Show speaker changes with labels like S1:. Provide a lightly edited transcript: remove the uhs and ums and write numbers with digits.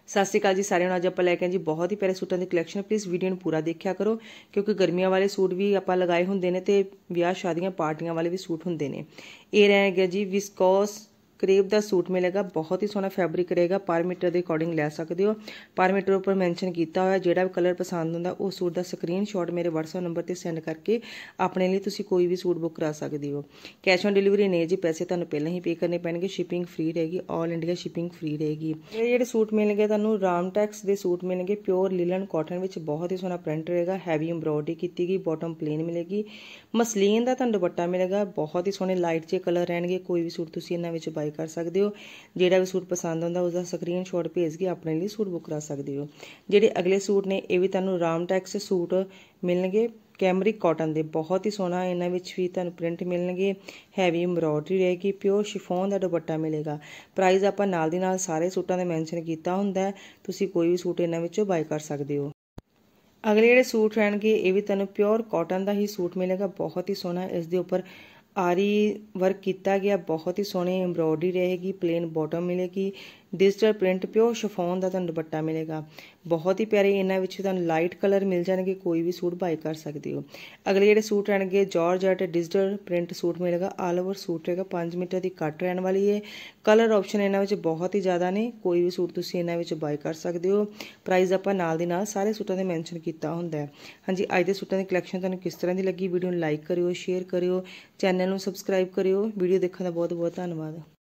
S1: ਸਤਿ ਸ਼੍ਰੀ ਅਕਾਲ ਜੀ ਸਾਰਿਆਂ ਨੂੰ। ਅੱਜ ਆਪਾਂ ਲੈ ਕੇ ਆਏ ਜੀ ਬਹੁਤ ਹੀ ਪਿਆਰੇ ਸੂਟਾਂ ਦੀ ਕਲੈਕਸ਼ਨ। ਪਲੀਜ਼ ਵੀਡੀਓ ਨੂੰ ਪੂਰਾ ਦੇਖਿਆ ਕਰੋ ਕਿਉਂਕਿ ਗਰਮੀਆਂ ਵਾਲੇ ਸੂਟ ਵੀ ਆਪਾਂ ਲਗਾਏ ਹੁੰਦੇ ਨੇ ਤੇ ਵਿਆਹ ਸ਼ਾਦੀਆਂ ਪਾਰਟੀਆਂ ਵਾਲੇ ਵੀ ਸੂਟ ਹੁੰਦੇ ਨੇ। ਇਹ रहेगा जी विस्कोस करेब ਦਾ सूट मिलेगा। बहुत ही सोहना फैब्रिक रहेगा। पर मीटर के अकॉर्डिंग लै सकते हो। पर मीटर उपर मैंशन किया हुआ जोड़ा भी कलर पसंद होंगे उस सूट का स्क्रीनशॉट मेरे WhatsApp नंबर पर सेंड करके अपने लिए तुसी कोई भी सूट बुक करा सकते हो। कैश ऑन डिलीवरी नहीं जी, पैसे तुहानू पहले ही पे करने पैणगे। शिपिंग फ्री रहेगी, ऑल इंडिया शिपिंग फ्री रहेगी। ये ਜਿਹੜੇ सूट मिलणगे तुहानू रामटेक्स के सूट मिलणगे प्योर लिलन कॉटन विच। बहुत ही सोहना प्रिंट रहेगा, हैवी एम्ब्रॉयडरी की गई, बॉटम प्लेन मिलेगी। मसलीन का तुहानू दुपट्टा मिलेगा। बहुत ही सोहने लाइट जे कलर रहणगे। कोई भी सूट तुसी इन्हां विच बाय कर सकते हो। ਜਿਹੜਾ ਵੀ ਸੂਟ ਪਸੰਦ ਆਉਂਦਾ उसका स्क्रीनशॉट भेज के अपने लिए सूट बुक करा सकते हो। ਜਿਹੜੇ अगले सूट ने ये भी ਤੁਹਾਨੂੰ रामटेक्स सूट मिलणगे कैमरिक कॉटन के। बहुत ही सोहना इन्हां विच भी ਤੁਹਾਨੂੰ प्रिंट मिलणगे। हैवी एम्ब्रॉयडरी रहेगी, प्योर शिफॉन का दुपट्टा मिलेगा। प्राइस ਆਪਾਂ ਨਾਲ ਦੀ ਨਾਲ ਸਾਰੇ सूटां ਦੇ मैंशन ਕੀਤਾ ਹੁੰਦਾ। ਤੁਸੀਂ ਕੋਈ भी सूट इन्हां विचों बाय कर सकते हो। अगले ਜਿਹੜੇ सूट रहणगे ये भी ਤੁਹਾਨੂੰ प्योर कॉटन का ही सूट मिलेगा। बहुत ही सोहना इस दे उपर आरी वर्क किया गया। बहुत ही सोहनी एम्ब्रॉयडरी रहेगी, प्लेन बॉटम मिलेगी, डिजिटल प्रिंट प्योर शिफॉन का तुहानू दुपट्टा मिलेगा। बहुत ही प्यारे इन्हां विच तुहानू लाइट कलर मिल जाएंगे। कोई भी सूट बाय कर सकते हो। अगले ਜਿਹੜੇ सूट रहणगे जॉर्जेट डिजिटल प्रिंट सूट मिलेगा। ऑल ओवर सूट रहेगा। 5 मीटर की कट रहने वाली है। कलर ऑप्शन इन्हां विच बहुत ही ज़्यादा ने। कोई भी सूट तुसीं इन्हां विच बाय कर सकते हो। प्राइस आपां नाल दी नाल सारे सूटां दे मैंशन कीता हुंदा है। हाँ जी, अज दे सूटां दी कलैक्शन तुहानू किस तरह की लगी? वीडियो नूं लाइक करियो, शेयर करियो, चैनल नूं सबसक्राइब करियो। वीडियो देखने का बहुत बहुत धन्नवाद।